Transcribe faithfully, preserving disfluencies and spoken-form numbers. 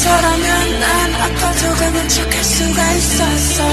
너라면 난 아파도 가는 척 할 수가 있었어.